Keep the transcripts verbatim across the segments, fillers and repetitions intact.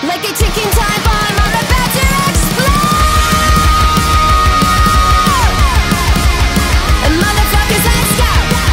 like a ticking time bomb, I'm about to explode. And motherfuckers, let's go.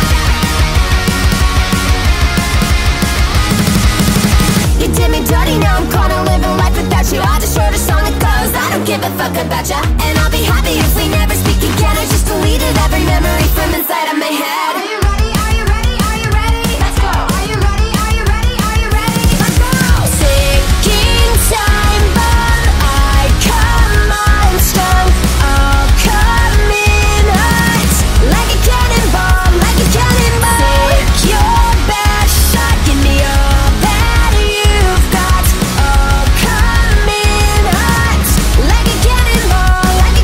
You did me dirty, now I'm caught on living life without you. I just wrote a song that goes, I don't give a fuck about ya. And I'll be happy if we never speak again. I just deleted every memory from inside of my head. Are you ready? Are you ready? Are you ready? Let's go. Are you ready? Are you ready? Are you ready? Let's go. Ticking time bomb, I come on strong. I'll come in hot, like a cannonball, like a cannonball. Take your best shot, give me all that you've got. I'll come in hot, like a cannonball, like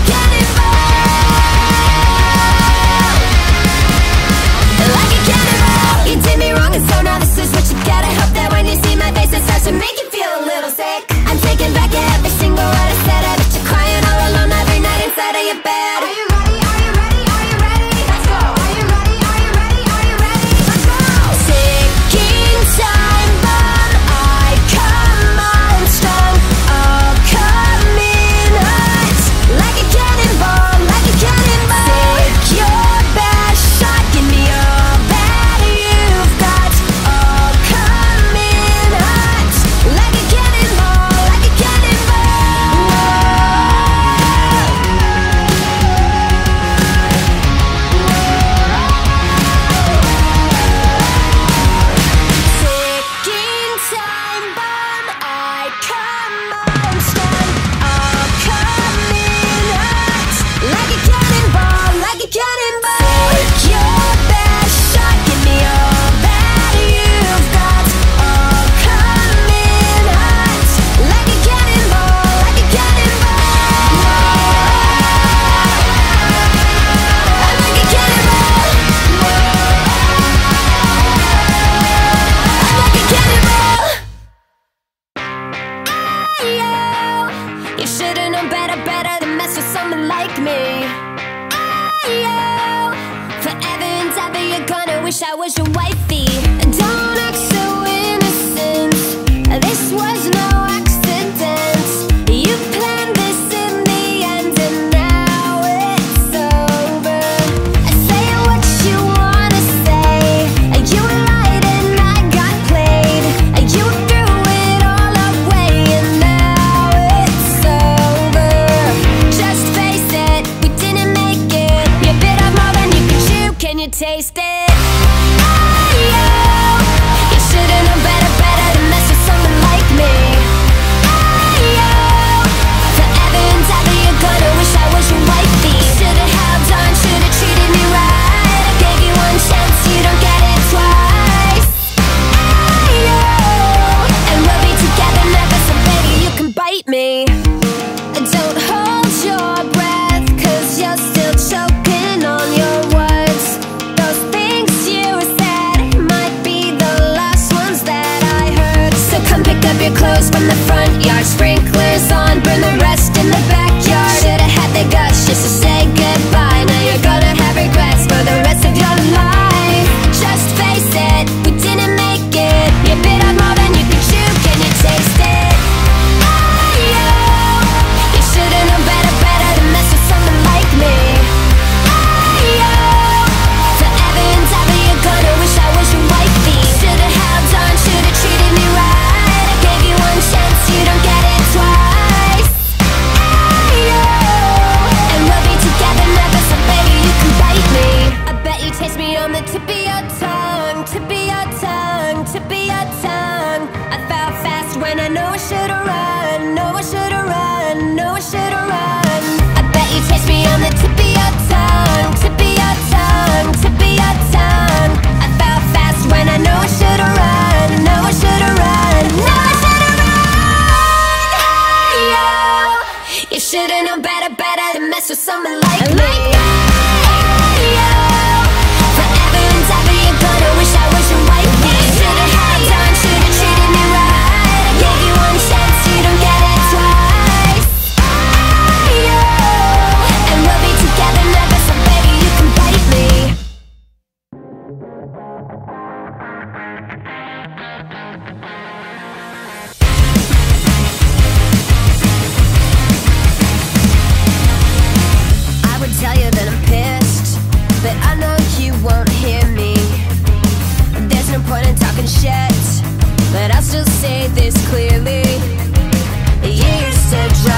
haven't yet, but I'll still say this clearly. You used to drive